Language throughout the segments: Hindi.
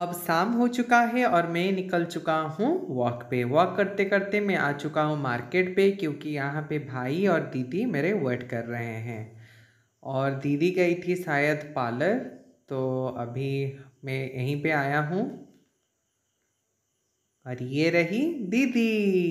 अब शाम हो चुका है और मैं निकल चुका हूँ वॉक पे। वॉक करते करते मैं आ चुका हूँ मार्केट पे, क्योंकि यहाँ पे भाई और दीदी मेरे वेट कर रहे हैं। और दीदी गई थी शायद पार्लर, तो अभी मैं यहीं पे आया हूँ। और ये रही दीदी।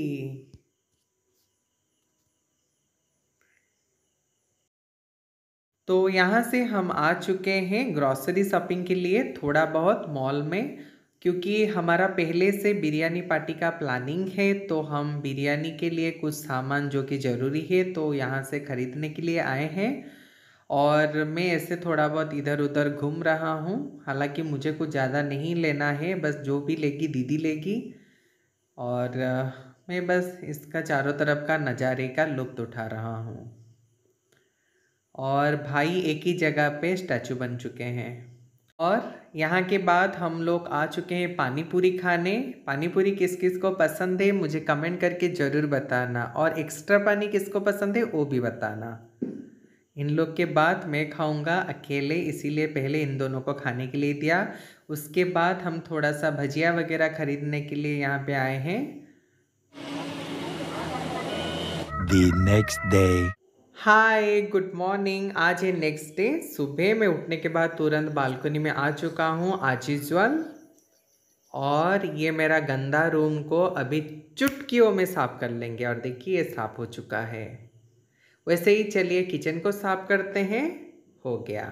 तो यहाँ से हम आ चुके हैं ग्रॉसरी शॉपिंग के लिए थोड़ा बहुत मॉल में, क्योंकि हमारा पहले से बिरयानी पार्टी का प्लानिंग है। तो हम बिरयानी के लिए कुछ सामान जो कि ज़रूरी है तो यहाँ से ख़रीदने के लिए आए हैं। और मैं ऐसे थोड़ा बहुत इधर उधर घूम रहा हूँ। हालांकि मुझे कुछ ज़्यादा नहीं लेना है, बस जो भी लेगी दीदी लेगी। और मैं बस इसका चारों तरफ का नज़ारे का लुत्फ़ उठा रहा हूँ। और भाई एक ही जगह पे स्टैचू बन चुके हैं। और यहाँ के बाद हम लोग आ चुके हैं पानी पूरी खाने। पानी पूरी किस किस को पसंद है मुझे कमेंट करके ज़रूर बताना, और एक्स्ट्रा पानी किसको पसंद है वो भी बताना। इन लोग के बाद मैं खाऊंगा अकेले, इसीलिए पहले इन दोनों को खाने के लिए दिया। उसके बाद हम थोड़ा सा भजिया वगैरह खरीदने के लिए यहाँ पे आए हैं। The next day. Hi good morning. आज है नेक्स्ट डे। सुबह में उठने के बाद तुरंत बालकनी में आ चुका हूँ आज यूजुअल। और ये मेरा गंदा रूम को अभी चुटकियों में साफ कर लेंगे। और देखिए ये साफ हो चुका है। वैसे ही चलिए किचन को साफ करते हैं। हो गया।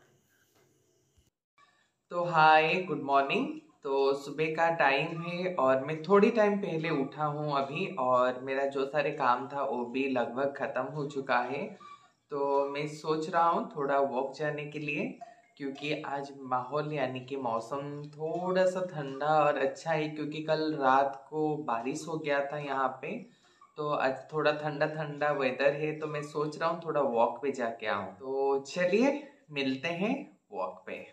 तो हाय गुड मॉर्निंग। तो सुबह का टाइम है और मैं थोड़ी टाइम पहले उठा हूँ अभी, और मेरा जो सारे काम था वो भी लगभग ख़त्म हो चुका है। तो मैं सोच रहा हूँ थोड़ा वॉक जाने के लिए, क्योंकि आज माहौल यानी कि मौसम थोड़ा सा ठंडा और अच्छा है, क्योंकि कल रात को बारिश हो गया था यहाँ पे। तो आज थोड़ा ठंडा ठंडा वेदर है, तो मैं सोच रहा हूँ थोड़ा वॉक पे जाके आऊँ। तो चलिए मिलते हैं वॉक पे।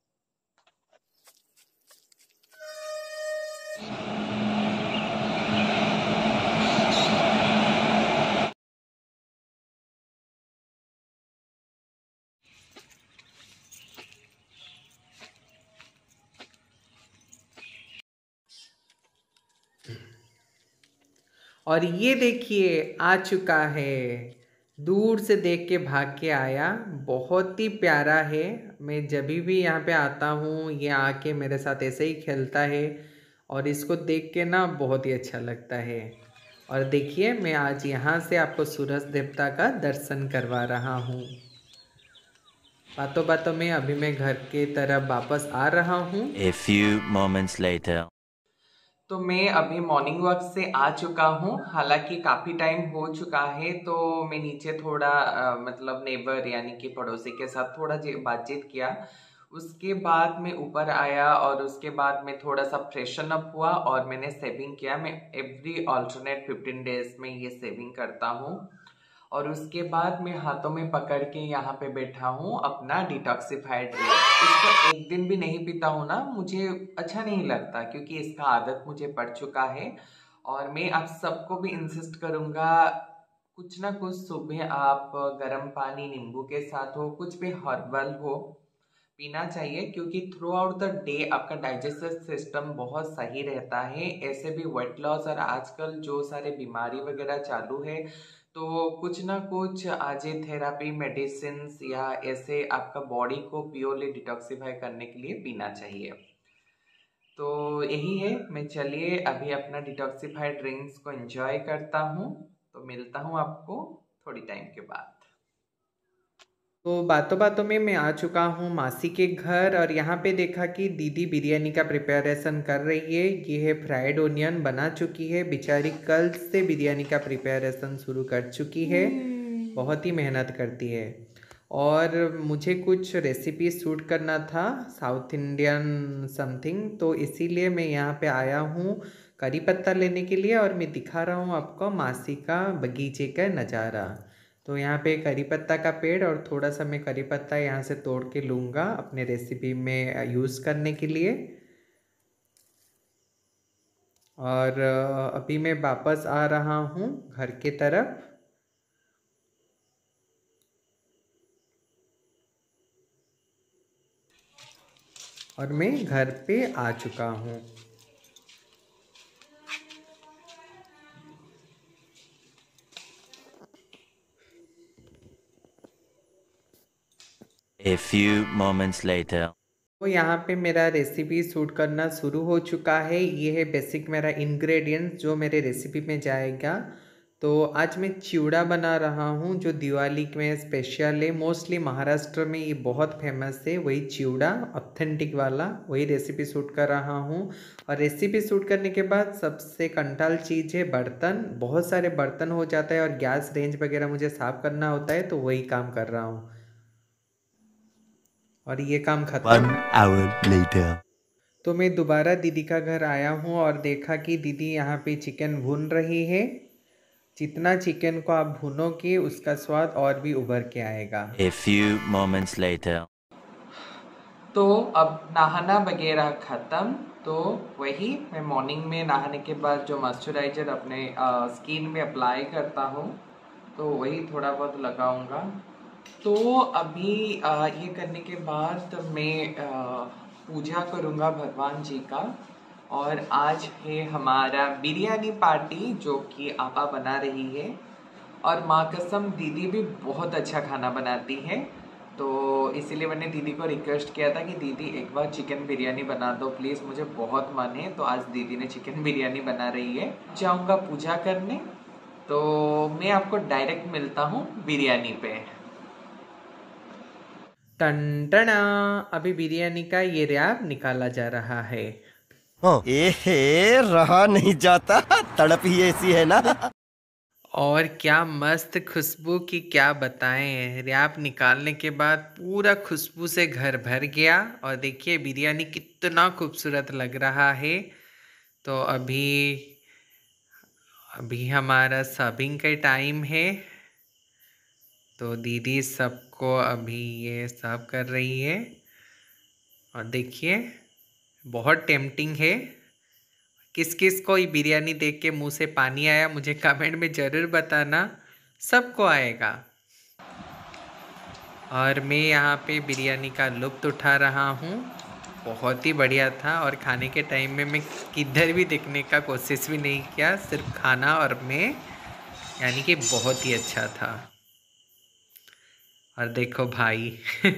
और ये देखिए आ चुका है। दूर से देख के भाग के आया। बहुत ही प्यारा है। मैं जब भी यहाँ पे आता हूँ ये आके मेरे साथ ऐसे ही खेलता है, और इसको देख के ना बहुत ही अच्छा लगता है। और देखिए मैं आज यहाँ से आपको सूरज देवता का दर्शन करवा रहा हूँ। बातों बातों में अभी मैं घर के तरफ वापस आ रहा हूँ। A few moments later. तो मैं अभी मॉर्निंग वॉक से आ चुका हूँ। हालांकि काफ़ी टाइम हो चुका है, तो मैं नीचे थोड़ा मतलब नेबर यानी कि पड़ोसी के साथ थोड़ा बातचीत किया। उसके बाद मैं ऊपर आया और उसके बाद मैं थोड़ा सा फ्रेशन अप हुआ और मैंने सेविंग किया। मैं एवरी ऑल्टरनेट 15 डेज में ये सेविंग करता हूँ। और उसके बाद मैं हाथों में पकड़ के यहाँ पे बैठा हूँ अपना डिटॉक्सिफाइड ड्रिंक। इसको एक दिन भी नहीं पीता हूँ ना, मुझे अच्छा नहीं लगता, क्योंकि इसका आदत मुझे पड़ चुका है। और मैं आप सबको भी इंसिस्ट करूँगा, कुछ ना कुछ सुबह आप गर्म पानी नींबू के साथ हो, कुछ भी हर्बल हो, पीना चाहिए। क्योंकि थ्रू आउट द डे आपका डाइजेस्टिव सिस्टम बहुत सही रहता है। ऐसे भी वेट लॉस और आजकल जो सारे बीमारी वगैरह चालू है, तो कुछ ना कुछ आज थेरापी मेडिसिन या ऐसे आपका बॉडी को प्योरली डिटॉक्सिफाई करने के लिए पीना चाहिए। तो यही है। मैं चलिए अभी अपना डिटॉक्सिफाइड ड्रिंक्स को एंजॉय करता हूँ। तो मिलता हूँ आपको थोड़ी टाइम के बाद। तो बातों बातों में मैं आ चुका हूँ मासी के घर, और यहाँ पे देखा कि दीदी बिरयानी का प्रिपरेशन कर रही है। ये है फ्राइड ओनियन बना चुकी है। बेचारी कल से बिरयानी का प्रिपरेशन शुरू कर चुकी है। बहुत ही मेहनत करती है। और मुझे कुछ रेसिपी शूट करना था साउथ इंडियन समथिंग, तो इसीलिए मैं यहाँ पे आया हूँ करी पत्ता लेने के लिए। और मैं दिखा रहा हूँ आपको मासी का बगीचे का नज़ारा। तो यहाँ पे करी पत्ता का पेड़, और थोड़ा सा मैं करी पत्ता यहाँ से तोड़ के लूँगा अपने रेसिपी में यूज़ करने के लिए। और अभी मैं वापस आ रहा हूँ घर के तरफ। और मैं घर पे आ चुका हूँ। A few moments later. तो यहाँ पे मेरा रेसिपी शूट करना शुरू हो चुका है। ये है बेसिक मेरा इंग्रेडिएंट्स जो मेरे रेसिपी में जाएगा। तो आज मैं चिवड़ा बना रहा हूँ जो दिवाली में स्पेशल है। मोस्टली महाराष्ट्र में ये बहुत फेमस है, वही चिवड़ा ऑथेंटिक वाला, वही रेसिपी शूट कर रहा हूँ। और रेसिपी शूट करने के बाद सबसे कंटाल चीज़ है बर्तन। बहुत सारे बर्तन हो जाता है और गैस रेंज वगैरह मुझे साफ़ करना होता है, तो वही काम कर रहा हूँ। और ये काम खत्म। 1 hour later. तो मैं दोबारा दीदी का घर आया हूँ और देखा कि दीदी यहाँ पे चिकन भून रही है। जितना चिकन को आप भूनोगे उसका स्वाद और भी उभर के आएगा। A few moments later. तो अब नहाना वगैरह ख़त्म। तो वही मैं मॉर्निंग में नहाने के बाद जो मॉइस्चराइज़र अपने स्किन में अप्लाई करता हूँ, तो वही थोड़ा बहुत लगाऊंगा। तो अभी ये करने के बाद मैं पूजा करूँगा भगवान जी का। और आज है हमारा बिरयानी पार्टी जो कि आपा बना रही है। और माँ कसम दीदी भी बहुत अच्छा खाना बनाती है, तो इसीलिए मैंने दीदी को रिक्वेस्ट किया था कि दीदी एक बार चिकन बिरयानी बना दो प्लीज़, मुझे बहुत मन है। तो आज दीदी ने चिकन बिरयानी बना रही है। जाऊँगा पूजा करने, तो मैं आपको डायरेक्ट मिलता हूँ बिरयानी पे। टन अभी बिरयानी का ये रैप निकाला जा रहा है। रहा नहीं जाता, तड़प ही ऐसी है ना। और क्या मस्त खुशबू की क्या बताएं। रैप निकालने के बाद पूरा खुशबू से घर भर गया। और देखिए बिरयानी कितना खूबसूरत लग रहा है। तो अभी हमारा सर्विंग का टाइम है। तो दीदी सबको अभी ये सर्व कर रही है। और देखिए बहुत टेम्पटिंग है। किस किस को ये बिरयानी देख के मुंह से पानी आया मुझे कमेंट में ज़रूर बताना, सबको आएगा। और मैं यहाँ पे बिरयानी का लुत्फ़ उठा रहा हूँ। बहुत ही बढ़िया था। और खाने के टाइम में मैं किधर भी देखने का कोशिश भी नहीं किया, सिर्फ खाना और मैं, यानी कि बहुत ही अच्छा था। और देखो भाई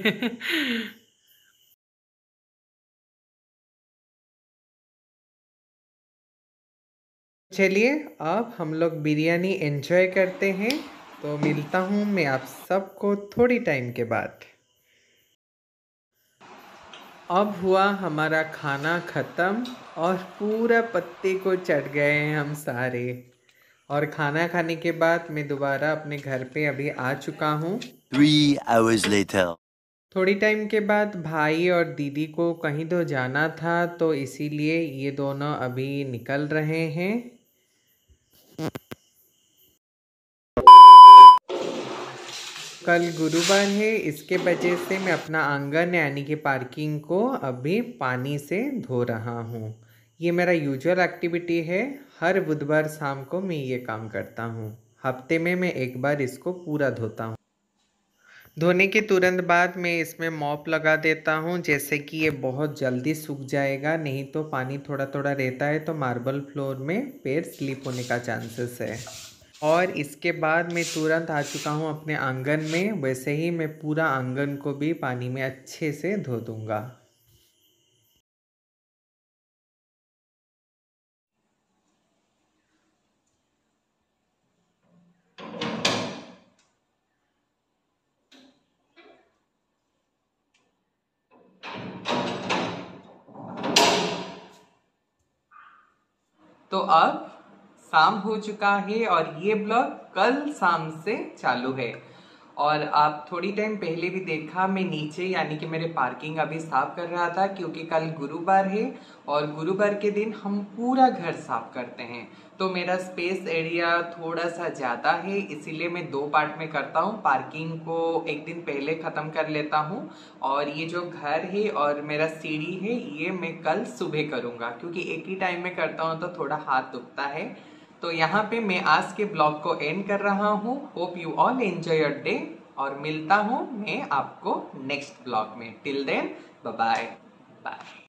चलिए अब हम लोग बिरयानी एंजॉय करते हैं। तो मिलता हूँ मैं आप सबको थोड़ी टाइम के बाद। अब हुआ हमारा खाना ख़त्म और पूरा पत्ते को चढ़ गए हैं हम सारे। और खाना खाने के बाद मैं दोबारा अपने घर पे अभी आ चुका हूँ। 3 hours later. थोड़ी टाइम के बाद भाई और दीदी को कहीं तो जाना था, तो इसीलिए ये दोनों अभी निकल रहे हैं। कल गुरुवार है, इसके वजह से मैं अपना आंगन यानी कि पार्किंग को अभी पानी से धो रहा हूँ। ये मेरा यूजुअल एक्टिविटी है। हर बुधवार शाम को मैं ये काम करता हूँ। हफ्ते में मैं एक बार इसको पूरा धोता हूँ। धोने के तुरंत बाद मैं इसमें मॉप लगा देता हूँ, जैसे कि ये बहुत जल्दी सूख जाएगा। नहीं तो पानी थोड़ा थोड़ा रहता है तो मार्बल फ्लोर में पैर स्लिप होने का चांसेस है। और इसके बाद मैं तुरंत आ चुका हूँ अपने आंगन में। वैसे ही मैं पूरा आंगन को भी पानी में अच्छे से धो दूँगा। तो अब शाम हो चुका है और ये ब्लॉग कल शाम से चालू है। और आप थोड़ी टाइम पहले भी देखा मैं नीचे यानी कि मेरे पार्किंग अभी साफ कर रहा था, क्योंकि कल गुरुवार है और गुरुवार के दिन हम पूरा घर साफ करते हैं। तो मेरा स्पेस एरिया थोड़ा सा ज़्यादा है, इसीलिए मैं 2 पार्ट में करता हूँ। पार्किंग को एक दिन पहले ख़त्म कर लेता हूँ और ये जो घर है और मेरा सीढ़ी है ये मैं कल सुबह करूँगा, क्योंकि एक ही टाइम में करता हूँ तो थोड़ा हाथ दुखता है। तो यहाँ पे मैं आज के ब्लॉग को एंड कर रहा हूँ। Hope you all enjoy your day और मिलता हूँ मैं आपको नेक्स्ट ब्लॉग में। Till then bye bye. Bye.